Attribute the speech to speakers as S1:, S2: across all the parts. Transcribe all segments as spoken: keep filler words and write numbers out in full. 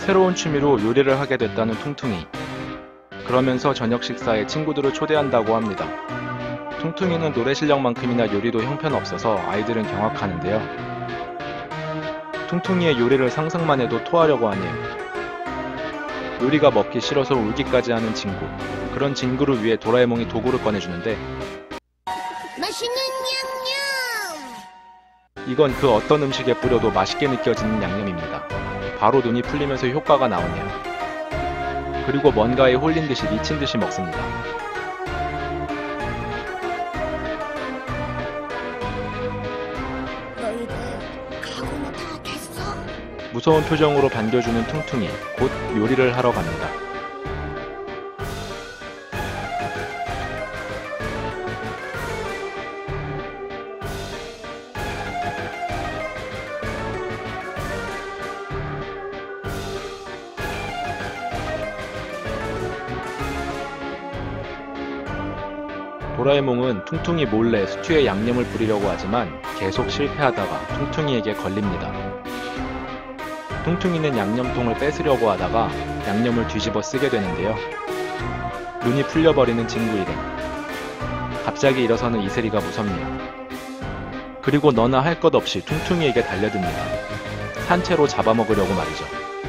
S1: 새로운 취미로 요리를 하게 됐다는 퉁퉁이. 그러면서 저녁 식사에 친구들을 초대한다고 합니다. 퉁퉁이는 노래 실력만큼이나 요리도 형편없어서 아이들은 경악하는데요. 퉁퉁이의 요리를 상상만 해도 토하려고 하네요. 요리가 먹기 싫어서 울기까지 하는 친구. 그런 친구를 위해 도라에몽이 도구를 꺼내주는데
S2: 맛있는 냠냠!
S1: 이건 그 어떤 음식에 뿌려도 맛있게 느껴지는 양념입니다. 바로 눈이 풀리면서 효과가 나오네요. 그리고 뭔가에 홀린 듯이 미친 듯이 먹습니다.
S2: 너희들 각오는 다 됐어?
S1: 무서운 표정으로 반겨주는 퉁퉁이. 곧 요리를 하러 갑니다. 도라에몽은 퉁퉁이 몰래 스튜에 양념을 뿌리려고 하지만 계속 실패하다가 퉁퉁이에게 걸립니다. 퉁퉁이는 양념통을 뺏으려고 하다가 양념을 뒤집어 쓰게 되는데요. 눈이 풀려버리는 친구 일행. 갑자기 일어서는 이슬이가 무섭네요. 그리고 너나 할 것 없이 퉁퉁이에게 달려듭니다. 산채로 잡아먹으려고 말이죠.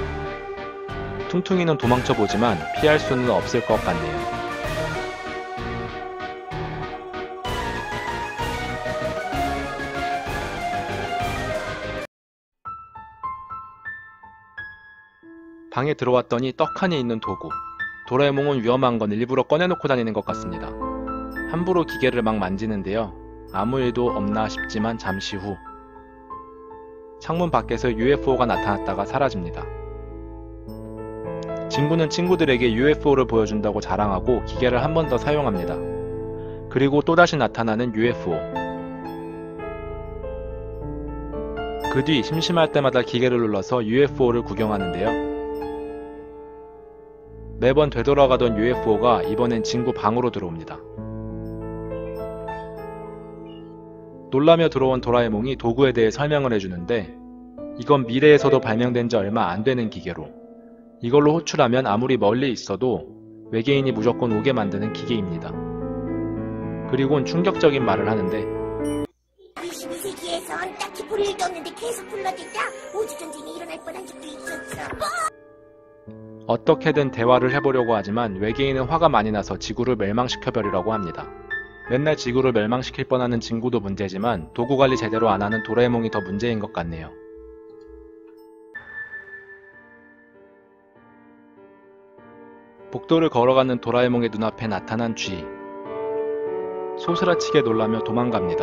S1: 퉁퉁이는 도망쳐보지만 피할 수는 없을 것 같네요. 방에 들어왔더니 떡하니 있는 도구. 도라에몽은 위험한 건 일부러 꺼내놓고 다니는 것 같습니다. 함부로 기계를 막 만지는데요. 아무 일도 없나 싶지만 잠시 후 창문 밖에서 유에프오가 나타났다가 사라집니다. 친구는 친구들에게 유에프오를 보여준다고 자랑하고 기계를 한 번 더 사용합니다. 그리고 또다시 나타나는 유에프오. 그 뒤 심심할 때마다 기계를 눌러서 유에프오를 구경하는데요. 매번 되돌아가던 유에프오가 이번엔 친구 방으로 들어옵니다. 놀라며 들어온 도라에몽이 도구에 대해 설명을 해주는데 이건 미래에서도 발명된 지 얼마 안 되는 기계로 이걸로 호출하면 아무리 멀리 있어도 외계인이 무조건 오게 만드는 기계입니다. 그리곤 충격적인 말을 하는데
S2: 이십이 세기에선 딱히 볼 일도 없는데 계속 불러대다 우주전쟁이 일어날 뻔한 적도 있었어.
S1: 어떻게든 대화를 해보려고 하지만 외계인은 화가 많이 나서 지구를 멸망시켜버리라고 합니다. 맨날 지구를 멸망시킬 뻔하는 친구도 문제지만 도구 관리 제대로 안 하는 도라에몽이 더 문제인 것 같네요. 복도를 걸어가는 도라에몽의 눈앞에 나타난 쥐. 소스라치게 놀라며 도망갑니다.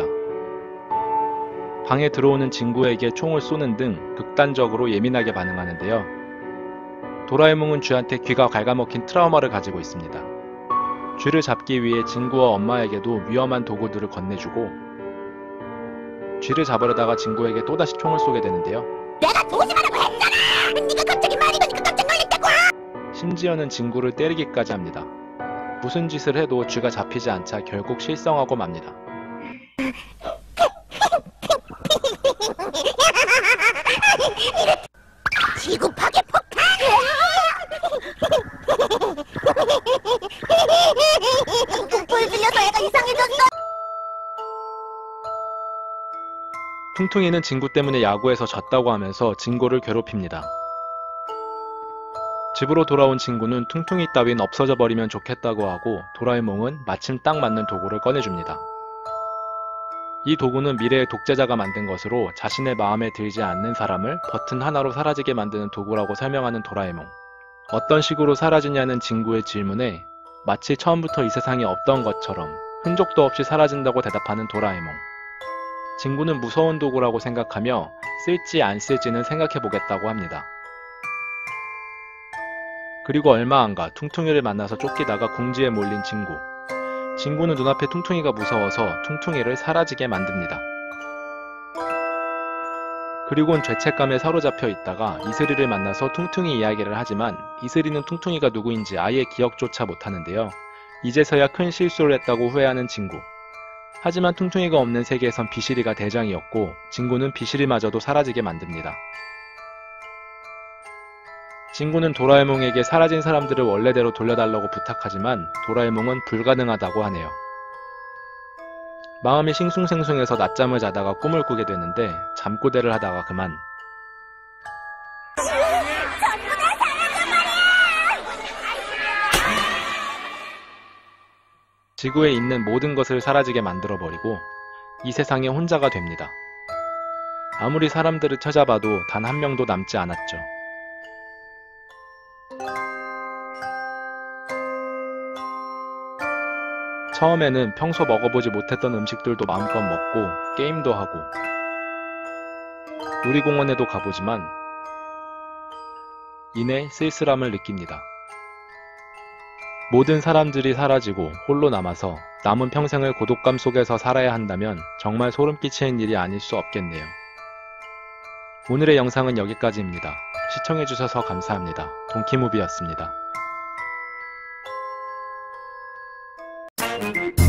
S1: 방에 들어오는 친구에게 총을 쏘는 등 극단적으로 예민하게 반응하는데요. 도라에몽은 쥐한테 귀가 갉아먹힌 트라우마를 가지고 있습니다. 쥐를 잡기 위해 친구와 엄마에게도 위험한 도구들을 건네주고 쥐를 잡으려다가 친구에게 또다시 총을 쏘게 되는데요.
S2: 내가 조심하라고 했잖아! 네가 갑자기 말이 거니까 깜짝 놀랐다고!
S1: 심지어는 친구를 때리기까지 합니다. 무슨 짓을 해도 쥐가 잡히지 않자 결국 실성하고 맙니다.
S2: 지구 파괴 폭탄! 불 들려서 애가 이상해졌어!
S1: 퉁퉁이는 친구 때문에 야구에서 졌다고 하면서 친구를 괴롭힙니다. 집으로 돌아온 친구는 퉁퉁이 따윈 없어져 버리면 좋겠다고 하고 도라에몽은 마침 딱 맞는 도구를 꺼내줍니다. 이 도구는 미래의 독재자가 만든 것으로 자신의 마음에 들지 않는 사람을 버튼 하나로 사라지게 만드는 도구라고 설명하는 도라에몽. 어떤 식으로 사라지냐는 친구의 질문에 마치 처음부터 이 세상에 없던 것처럼 흔적도 없이 사라진다고 대답하는 도라에몽. 친구는 무서운 도구라고 생각하며 쓸지 안 쓸지는 생각해보겠다고 합니다. 그리고 얼마 안가 퉁퉁이를 만나서 쫓기다가 궁지에 몰린 친구. 친구는 눈앞에 퉁퉁이가 무서워서 퉁퉁이를 사라지게 만듭니다. 그리곤 죄책감에 사로잡혀 있다가 이슬이를 만나서 퉁퉁이 이야기를 하지만 이슬이는 퉁퉁이가 누구인지 아예 기억조차 못하는데요. 이제서야 큰 실수를 했다고 후회하는 친구. 하지만 퉁퉁이가 없는 세계에선 비실이가 대장이었고 친구는 비실이마저도 사라지게 만듭니다. 친구는 도라에몽에게 사라진 사람들을 원래대로 돌려달라고 부탁하지만 도라에몽은 불가능하다고 하네요. 마음이 싱숭생숭해서 낮잠을 자다가 꿈을 꾸게 되는데 잠꼬대를 하다가 그만. 지구에 있는 모든 것을 사라지게 만들어버리고 이 세상에 혼자가 됩니다. 아무리 사람들을 찾아봐도 단 한 명도 남지 않았죠. 처음에는 평소 먹어보지 못했던 음식들도 마음껏 먹고 게임도 하고 놀이공원에도 가보지만 이내 쓸쓸함을 느낍니다. 모든 사람들이 사라지고 홀로 남아서 남은 평생을 고독감 속에서 살아야 한다면 정말 소름 끼치는 일이 아닐 수 없겠네요. 오늘의 영상은 여기까지입니다. 시청해주셔서 감사합니다. 동키무비였습니다.